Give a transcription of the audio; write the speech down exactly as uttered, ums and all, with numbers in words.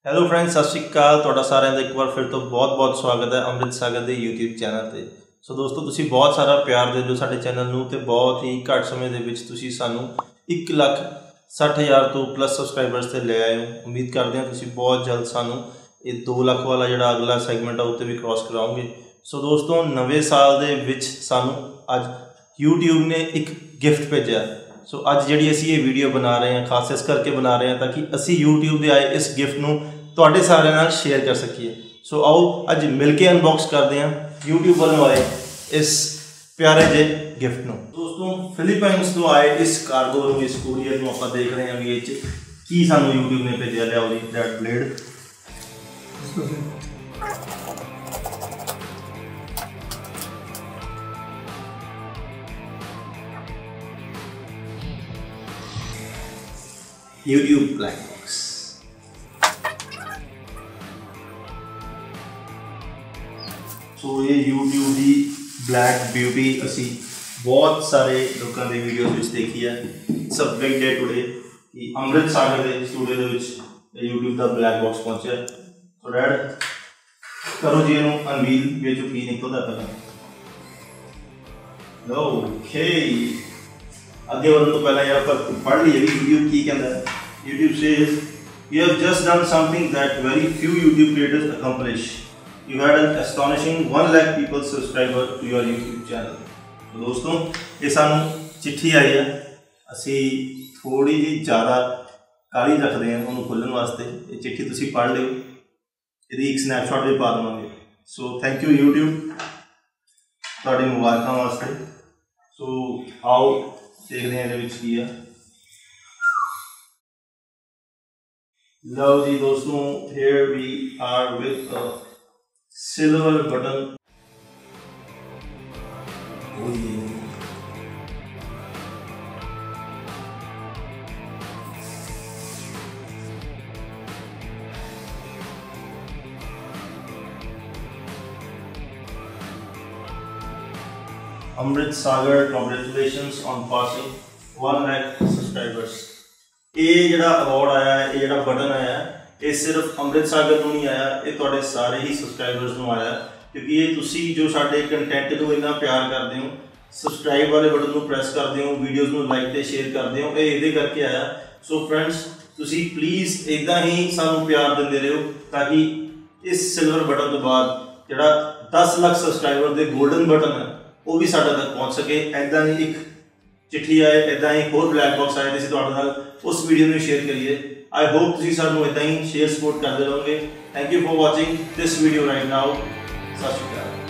Hello friends, ਸਤਿ ਸ਼੍ਰੀ ਅਕਾਲ। ਤੁਹਾਡਾ ਸਾਰਿਆਂ ਦਾ ਇੱਕ ਵਾਰ ਫਿਰ ਤੋਂ ਬਹੁਤ ਬਹੁਤ ਸਵਾਗਤ ਹੈ ਅੰਮ੍ਰਿਤ ਸਾਗਰ ਦੇ YouTube ਚੈਨਲ ਤੇ। ਸੋ ਦੋਸਤੋ, ਤੁਸੀਂ ਬਹੁਤ ਸਾਰਾ ਪਿਆਰ ਦੇ ਦਿਓ ਸਾਡੇ ਚੈਨਲ ਨੂੰ ਤੇ ਬਹੁਤ ਹੀ ਘੱਟ ਸਮੇਂ ਦੇ ਵਿੱਚ ਤੁਸੀਂ ਸਾਨੂੰ ਇੱਕ ਲੱਖ ਸੱਠ ਹਜ਼ਾਰ ਤੋਂ ਪਲੱਸ ਸਬਸਕ੍ਰਾਈਬਰਸ ਤੇ ਲੈ ਆਏ ਹੋ। ਉਮੀਦ ਕਰਦੇ ਹਾਂ ਤੁਸੀਂ ਬਹੁਤ ਜਲਦ ਸਾਨੂੰ ਇਹ ਦੋ ਲੱਖ ਵਾਲਾ ਜਿਹੜਾ ਅਗਲਾ ਸੈਗਮੈਂਟ ਆ ਉੱਤੇ ਵੀ ਕ੍ਰੋਸ ਕਰਾਓਗੇ। ਸੋ ਦੋਸਤੋ, ਨਵੇਂ ਸਾਲ ਦੇ ਵਿੱਚ ਸਾਨੂੰ ਅੱਜ YouTube ਨੇ ਇੱਕ ਗਿਫਟ ਭੇਜਿਆ। ਸੋ ਅੱਜ ਜਿਹੜੀ ਅਸੀਂ ਇਹ ਵੀਡੀਓ ਬਣਾ ਰਹੇ ਹਾਂ ਖਾਸ ਇਸ ਕਰਕੇ ਬਣਾ ਰਹੇ ਹਾਂ ਤਾਂ ਕਿ ਅਸੀਂ YouTube ਦੇ ਆਏ ਇਸ ਗਿਫਟ ਨੂੰ ਤੁਹਾਡੇ ਸਾਰਿਆਂ ਨਾਲ ਸ਼ੇਅਰ ਕਰ ਸਕੀਏ। ਸੋ ਆਓ ਅੱਜ ਮਿਲ ਕੇ ਅਨਬॉक्स ਕਰਦੇ ਹਾਂ YouTube ਵੱਲੋਂ ਆਏ ਇਸ ਪਿਆਰੇ ਜਿਹੇ ਗਿਫਟ ਨੂੰ। ਦੋਸਤੋ, ਫਿਲੀਪਾਈਨਸ ਤੋਂ ਆਏ ਇਸ ਕਾਰਗੋ ਨੂੰ, ਇਸ ਕੋਰੀਅਰ ਨੂੰ ਆਪਾਂ ਦੇਖ ਰਹੇ ਹਾਂ ਵੀ ਇਹ 'ਚ ਕੀ ਸਾਨੂੰ YouTube ਨੇ ਭੇਜਿਆ। ਲਿਆਓ ਜੀ red blade. YouTube black box। So ये YouTube की ब्लैक ब्यूटी असी बहुत सारे लोगों के वीडियो देखी है। It's a big day today कि अमृत सागर के स्टूडियो के YouTube का ब्लैक बॉक्स पहुंचा। सो डैड करो जी इनू अनवील भी चो की निकलता पहले। ओके, आगे बढ़ने तो पहले यार पर पढ़ लीजिए यूट्यूब की कहता है। YouTube says you have just done something that very few YouTube creators accomplish. You had an astonishing one lakh people subscriber to your YouTube channel. तो दोस्तों, ये सानू चिट्ठी आई है। असी थोड़ी जी ज़्यादा काली रखते हैं उन्होंने खोलने वास्ते। ये चिट्ठी तुसी पढ़ लियो, ये एक स्नैपशॉट भी पा देवांगे। सो थैंक यू YouTube तुहाडी मुबारकां वास्ते। सो आओ देखते हैं ये की है। लो जी दोस्तों, here we are with a silver button। Amrit Sagar, congratulations on passing one lakh subscribers। ये जिहड़ा अवार्ड आया है, ये जिहड़ा बटन आया है, ये सिर्फ अमृत सागर को नहीं आया, ये तुहाडे सारे ही सबसक्राइबर्स को आया। क्योंकि ये तुसी जो साडे कंटेंट को इन्ना प्यार करते हो, सबसक्राइब वाले बटन को प्रेस करते हो, वीडियोज़ को लाइक ते शेयर करते हो, ये इहदे करके आया। सो फ्रेंड्स, तुसी प्लीज़ इदां ही सानू प्यार दिंदे रहो ताकि इस सिल्वर बटन तो बाद जिहड़ा दस लाख सबसक्राइबर दे गोल्डन बटन है वो भी साडे तक पहुँच सके। इदां ही एक चिट्ठी आए, इदां ही होर ब्लैक बॉक्स आए, असीं तुहाडे नाल उस वीडियो में शेयर करिए। आई होप तुसीं सानू इदां ही शेयर सपोर्ट करते रहोगे। Thank you for watching this video right now. Sat Sri अकाल।